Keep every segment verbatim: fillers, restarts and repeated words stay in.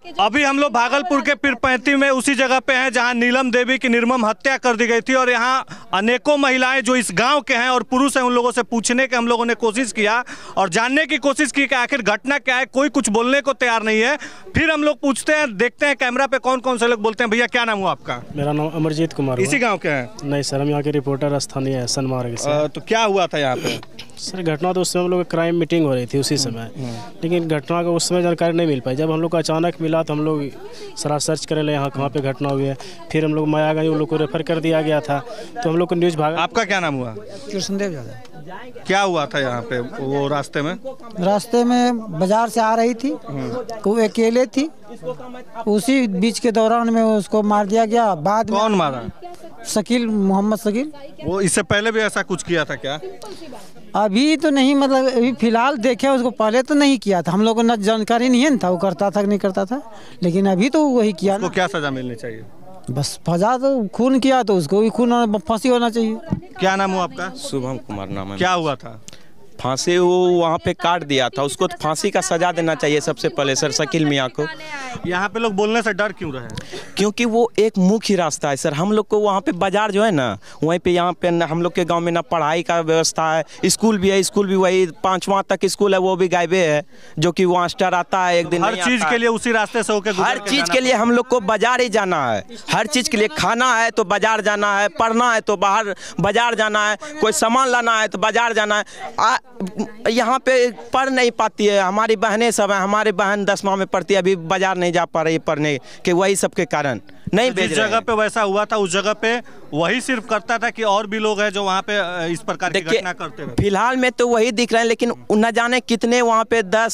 अभी हम लोग भागलपुर के पीरपैंती में उसी जगह पे हैं जहां नीलम देवी की निर्मम हत्या कर दी गई थी और यहां अनेकों महिलाएं जो इस गांव के हैं और पुरुष हैं उन लोगों से पूछने के हम लोगों ने कोशिश किया और जानने की कोशिश की कि आखिर घटना क्या है। कोई कुछ बोलने को तैयार नहीं है। फिर हम लोग पूछते हैं, देखते हैं कैमरा पे कौन कौन से लोग बोलते हैं। भैया क्या नाम हुआ आपका? मेरा नाम अमरजीत कुमार। इसी गाँव के हैं? नहीं सर, हम यहाँ के रिपोर्टर स्थानीय है सनमार्ग से। तो क्या हुआ था यहाँ पे? सर घटना तो उस समय हम लोग क्राइम मीटिंग हो रही थी उसी समय, लेकिन घटना का उस समय जानकारी नहीं मिल पाई। जब हम लोग को अचानक मिला तो हम लोग सारा सर्च करे ले यहाँ कहाँ पे घटना हुई है। फिर हम लोग मायागंज उन लोग को रेफर कर दिया गया था। तो हम लोग को न्यूज़ भागा। आपका क्या नाम हुआ? कृष्णदेव यादव। क्या हुआ था यहाँ पे वो रास्ते में? रास्ते में बाजार से आ रही थी, वो अकेले थी, उसी बीच के दौरान में उसको मार दिया गया। बाद में कौन मारा? शकील, मोहम्मद शकील। वो इससे पहले भी ऐसा कुछ किया था क्या? अभी तो नहीं, मतलब अभी फिलहाल देखे उसको, पहले तो नहीं किया था। हम लोगों को न जानकारी नहीं है था वो करता था कि नहीं करता था, लेकिन अभी तो वही किया। उसको क्या सजा मिलनी चाहिए? बस सजा तो खून किया तो उसको भी खून फांसी होना चाहिए। क्या नाम हुआ आपका? शुभम कुमार नाम है। क्या हुआ था? फांसी वो वहाँ पे काट दिया था, उसको तो फांसी का सजा देना चाहिए सबसे पहले सर शकील मियाँ को। यहाँ पे लोग बोलने से डर क्यों रहे? क्योंकि वो एक मुख्य रास्ता है सर। हम लोग को वहाँ पे बाजार जो है ना, वहीं पे यहाँ पे हम लोग के गांव में ना पढ़ाई का व्यवस्था है, स्कूल भी है, स्कूल भी वही पाँचवा तक स्कूल है, वो भी गायबे है, जो कि मास्टर आता है एक दिन। हर चीज के लिए उसी रास्ते से होकर हर चीज के लिए हम लोग को बाजार ही जाना है। हर चीज के लिए खाना है तो बाजार जाना है, पढ़ना है तो बाहर बाजार जाना है, कोई सामान लाना है तो बाजार जाना है। यहाँ पे पढ़ नहीं पाती है, हमारी बहनें सब हैं, हमारी बहन दसवां में पढ़ती है, अभी बाजार नहीं जा पा रही है पढ़ने के, वही सब के कारण नहीं भेज रहे। जिस जगह पे वैसा हुआ था उस जगह पे वही सिर्फ करता था कि और भी लोग हैं जो वहाँ पे इस प्रकार की घटना करते हैं? फिलहाल में तो वही दिख रहे हैं, लेकिन न जाने कितने वहाँ पे दस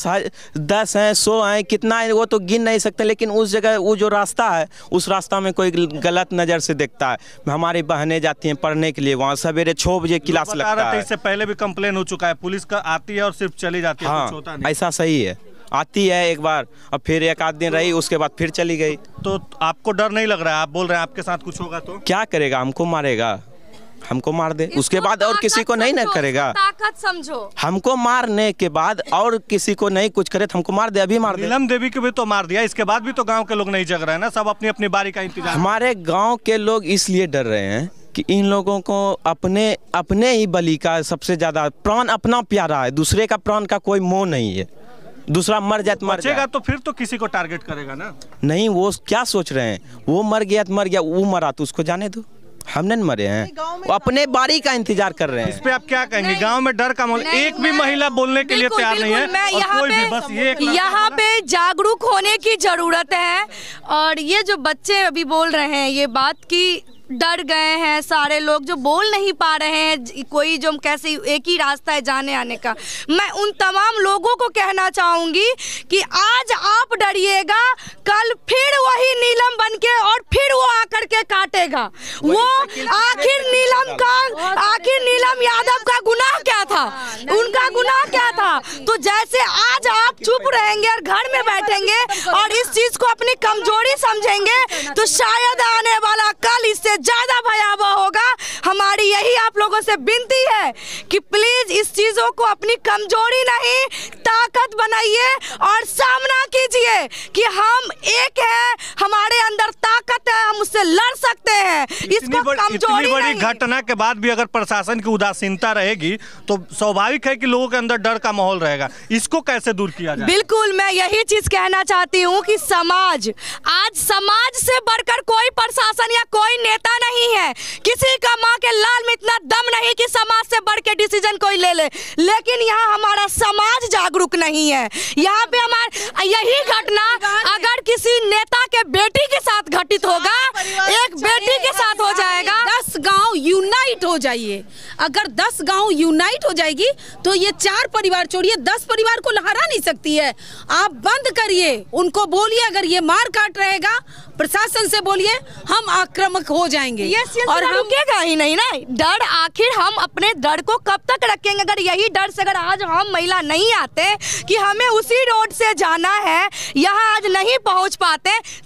दस हैं, सौ हैं, कितना है वो तो गिन नहीं सकते। लेकिन उस जगह वो जो रास्ता है, उस रास्ता में कोई गलत नज़र से देखता है। हमारी बहनें जाती हैं पढ़ने के लिए, वहाँ सवेरे छः बजे क्लास लगता है। इससे पहले भी कंप्लेन हो चुका है, पुलिस का आती है और सिर्फ चली जाती है। हाँ, ऐसा सही है, आती है एक बार और फिर एक आध दिन रही, उसके बाद फिर चली गई। तो आपको डर नहीं लग रहा है? आप बोल रहे हैं आपके साथ कुछ होगा तो क्या करेगा? हमको मारेगा, हमको मार दे, उसके बाद और किसी को नहीं ना करेगा। ताकत समझो, हमको मारने के बाद और किसी को नहीं कुछ करे तो हमको मार दे, अभी मार दे। नीलम देवी को भी तो मार दिया, इसके बाद भी तो गांव के लोग नहीं जग रहे हैं ना, सब अपनी अपनी बारी का इंतजार। हमारे गाँव के लोग इसलिए डर रहे हैं कि इन लोगों को अपने अपने ही बलि का सबसे ज्यादा प्राण अपना प्यारा है, दूसरे का प्राण का कोई मोह नहीं है। दूसरा मर जाए तो मर जाएगा, तो फिर तो किसी को टारगेट करेगा ना। नहीं, वो क्या सोच रहे हैं, वो मर गया तो मर गया, वो मरा तो उसको जाने दो, हमने मरे हैं, वो अपने बारी का इंतजार कर रहे हैं। इस पे आप क्या कहेंगे? गांव में डर का माहौल, एक भी महिला बोलने के लिए तैयार नहीं है और कोई भी, बस ये यहाँ पे जागरूक होने की जरूरत है। और ये जो बच्चे अभी बोल रहे हैं ये बात की डर गए हैं सारे लोग, जो बोल नहीं पा रहे हैं, कोई जो कैसे एक ही रास्ता है जाने आने का। मैं उन तमाम लोगों को कहना चाहूंगी कि आज आप डरिएगा, कल फिर वही नीलम बनके और फिर वो आकर के काटेगा। वो आखिर नीलम का, आखिर नीलम यादव का गुनाह क्या था? उनका गुनाह क्या था? तो जैसे आज आप चुप रहेंगे और घर में बैठेंगे और इस चीज को अपनी कमजोरी समझेंगे, तो शायद आने वाला कल इससे ज्यादा भयावह होगा। हमारी यही आप लोगों से विनती है कि प्लीज इस चीजों को अपनी कमजोरी नहीं ताकत बनाइए और सामना कीजिए कि हम एक हैं, हमारे अंदर ताकत है, हम उससे लड़ सकते हैं। इसको कमजोरी इतनी बड़ी घटना के बाद भी अगर प्रशासन की उदासीनता रहेगी तो स्वाभाविक है कि लोगों के अंदर डर का माहौल रहेगा। इसको कैसे दूर किया जाए? बिल्कुल, मैं यही चीज कहना चाहती हूँ कि समाज, आज समाज से बढ़कर कोई प्रशासन या कोई नेता नहीं है। किसी का माँ के लाल में इतना दम नहीं कि समाज से बढ़ के डिसीजन कोई ले ले, लेकिन यहाँ हमारा समाज जागरूक नहीं है। यहाँ पे हमारे यही घटना अगर किसी नेता के बेटी के साथ घटित होगा, एक बेटी के साथ हो जाएगा, दस गांव यूनाइट हो जाइए, अगर दस गांव यूनाइट हो जाएगी तो ये चार परिवार छोड़िए दस परिवार को हरा नहीं सकती है। आप बंद करिए, उनको बोलिए अगर ये मार काट रहेगा प्रशासन से बोलिए हम आक्रामक हो जाएंगे। और हम रुकेगा ही नहीं ना डर। आखिर हम अपने डर को कब तक रखेंगे? अगर यही डर से अगर आज हम महिला नहीं आते कि हमें उसी रोड से जाना है, यहाँ आज नहीं पहुँच पाते, तो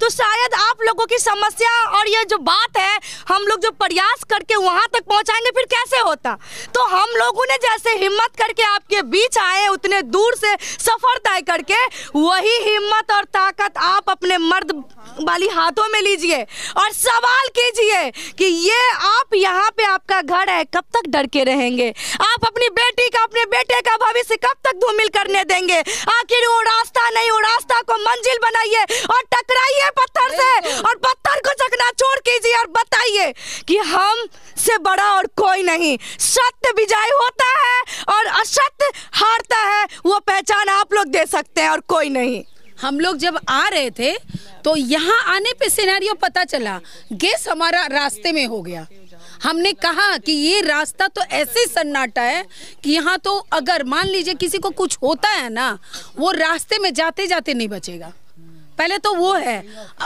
तो शायद आप लोगों की समस्या और ये जो बात है हम लोग जो प्रयास करके वहां तक पहुंचाएंगे फिर कैसे होता। तो हम लोगों ने जैसे हिम्मत करके आपके बीच आए, उतने दूर से सफर तय करके, वही हिम्मत और ताकत आप अपने मर्द वाली हाथों में लीजिए और सवाल कीजिए कि ये आप यहाँ पे आपका घर है, कब तक डर के रहेंगे? आप अपनी बेटी का, अपने बेटे का भविष्य कब तक धूमिल करने देंगे? आखिर वो रास्ता नहीं, वो रास्ता को मंजिल बनाइए और टकराइए पत्थर से और पत्थर को चकनाचूर कीजिए और बताइए कि हम से बड़ा और कोई नहीं। सत्य विजय होता है और असत्य हारता है, वो पहचान आप लोग दे सकते हैं और कोई नहीं। हम लोग जब आ रहे थे तो यहाँ आने पे सिनेरियो पता चला, गैस हमारा रास्ते में हो गया। हमने कहा कि ये रास्ता तो ऐसे सन्नाटा है कि यहाँ तो अगर मान लीजिए किसी को कुछ होता है ना, वो रास्ते में जाते जाते नहीं बचेगा। पहले तो वो है,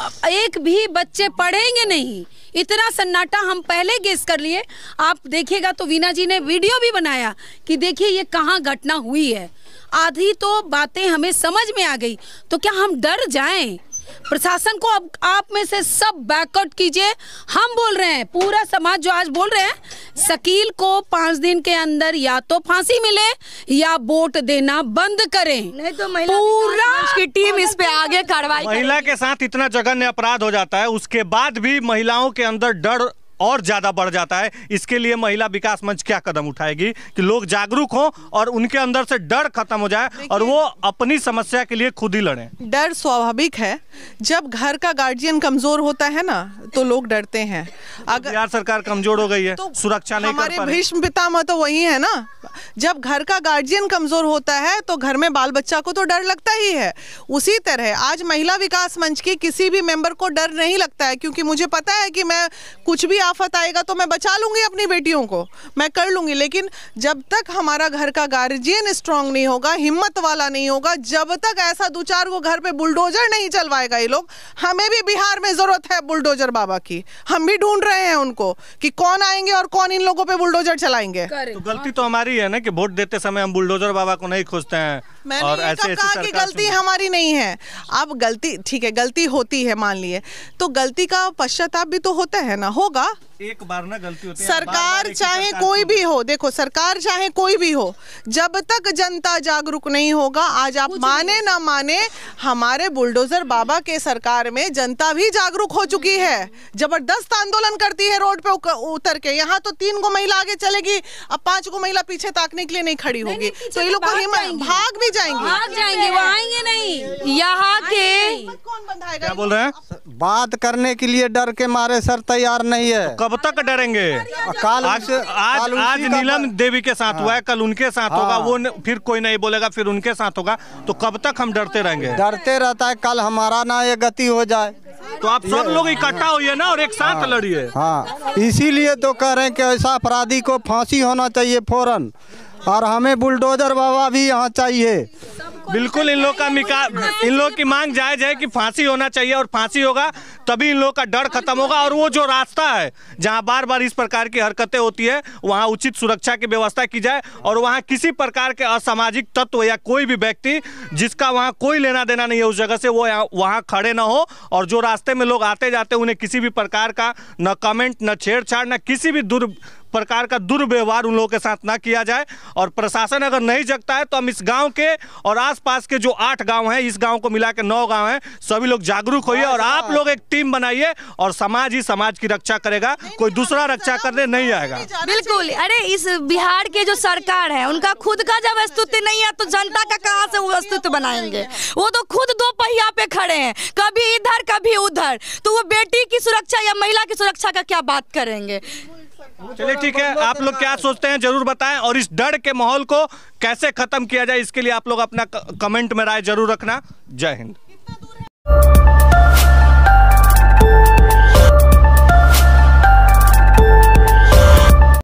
एक भी बच्चे पढ़ेंगे नहीं, इतना सन्नाटा हम पहले गेस कर लिए। आप देखिएगा तो वीना जी ने वीडियो भी बनाया कि देखिए ये कहाँ घटना हुई है। आधी तो बातें हमें समझ में आ गई, तो क्या हम डर जाएं? प्रशासन को अब आप में से सब बैकआउट कीजिए। हम बोल रहे हैं, पूरा समाज जो आज बोल रहे हैं, शकील को पांच दिन के अंदर या तो फांसी मिले या वोट देना बंद करें, नहीं तो महिला पूरा की टीम इस पे आगे कार्रवाई। महिला के साथ इतना जघन्य अपराध हो जाता है, उसके बाद भी महिलाओं के अंदर डर और ज्यादा बढ़ जाता है। इसके लिए महिला विकास मंच क्या कदम उठाएगी कि लोग जागरूक हों और उनके अंदर से डर खत्म हो जाए और वो अपनी समस्या के लिए खुद ही लड़ें? डर स्वाभाविक है। जब घर का गार्जियन कमजोर होता है ना तो लोग डरते हैं। अगर बिहार सरकार कमजोर हो गई है तो सुरक्षा नहीं कर पा रही। हमारे भीष्म पितामह तो वही है ना। जब घर का गार्जियन कमजोर होता है तो घर में बाल बच्चा को तो डर लगता ही है। उसी तरह आज महिला विकास मंच की किसी भी मेंबर को डर नहीं लगता है, क्योंकि मुझे पता है कि मैं कुछ भी आफत आएगा तो मैं बचा लूंगी अपनी बेटियों को, मैं कर लूंगी। लेकिन जब तक हमारा घर का गार्जियन स्ट्रांग नहीं होगा, हिम्मत वाला नहीं होगा, जब तक ऐसा दो चार को घर पे बुलडोजर नहीं चलवाएगा ये लोग, हमें भी बिहार में जरूरत है बुलडोजर बाबा की। हम भी ढूंढ रहे हैं उनको कि कौन आएंगे और कौन इन लोगों पे बुलडोजर चलाएंगे। तो गलती तो हमारी है ना कि वोट देते समय हम बुलडोजर बाबा को नहीं खोजते हैं। मैंने और ये ऐसे कब कहा कि गलती हमारी नहीं है। अब गलती ठीक है, गलती होती है मान लिए, तो गलती का पश्चाताप भी तो होता है ना, होगा। एक बार ना गलती होती है। सरकार चाहे कोई भी हो, देखो सरकार चाहे कोई भी हो, जब तक जनता जागरूक नहीं होगा, आज आप माने ना माने, हमारे बुलडोजर बाबा के सरकार में जनता भी जागरूक हो चुकी है, जबरदस्त आंदोलन करती है रोड पे उतर के। यहाँ तो तीन को महिला आगे चलेगी, अब पांच को महिला पीछे ताकने के लिए नहीं खड़ी होगी, तो ये लोग भाग भी जाएंगे, भाग जाएंगे, वो आएंगे नहीं। यहाँ के कौन बंधाएगा? क्या बोल रहे हैं? बात करने के लिए डर के मारे सर तैयार नहीं है। तो कब तक डरेंगे? काल आज आज, आज नीलम देवी के साथ हुआ है, कल उनके साथ हाँ। होगा, वो फिर कोई नहीं बोलेगा, फिर उनके साथ होगा। तो कब तक हम डरते रहेंगे? डरते रहता है, कल हमारा ना ये गति हो जाए। तो आप सब लोग इकट्ठा होइए ना और एक साथ हाँ। लड़िए। हाँ, इसीलिए तो कह रहे हैं कि ऐसा अपराधी को फांसी होना चाहिए फौरन, और हमें बुलडोजर बाबा भी यहाँ चाहिए। बिल्कुल इन लोग का मिका इन लोग की मांग जायज है कि फांसी होना चाहिए, और फांसी होगा तभी इन लोग का डर खत्म होगा। और वो जो रास्ता है जहां बार बार इस प्रकार की हरकतें होती है, वहां उचित सुरक्षा की व्यवस्था की जाए और वहां किसी प्रकार के असामाजिक तत्व या कोई भी व्यक्ति जिसका वहां कोई लेना देना नहीं है उस जगह से, वो वहां खड़े ना हो। और जो रास्ते में लोग आते जाते उन्हें किसी भी प्रकार का न कमेंट, न छेड़छाड़, न किसी भी दुर प्रकार का दुर्व्यवहार उन लोगों के साथ ना किया जाए। और प्रशासन अगर नहीं जगता है तो हम इस गांव के और आसपास के जो आठ गांव हैं, इस गांव को मिला के नौ गांव हैं, सभी लोग जागरूक होइए और आप लोग एक टीम बनाइए और समाज ही समाज की रक्षा करेगा, कोई दूसरा रक्षा करने नहीं आएगा। बिल्कुल। अरे इस बिहार के जो सरकार है उनका खुद का जब अस्तित्व नहीं है तो जनता का कहाँ से वो अस्तित्व बनाएंगे? वो तो खुद दो पहिया पे खड़े हैं, कभी इधर कभी उधर, तो वो बेटी की सुरक्षा या महिला की सुरक्षा का क्या बात करेंगे? चलिए ठीक है, आप लोग क्या सोचते हैं जरूर बताएं, और इस डर के माहौल को कैसे खत्म किया जाए इसके लिए आप लोग अपना कमेंट में राय जरूर रखना। जय हिंद।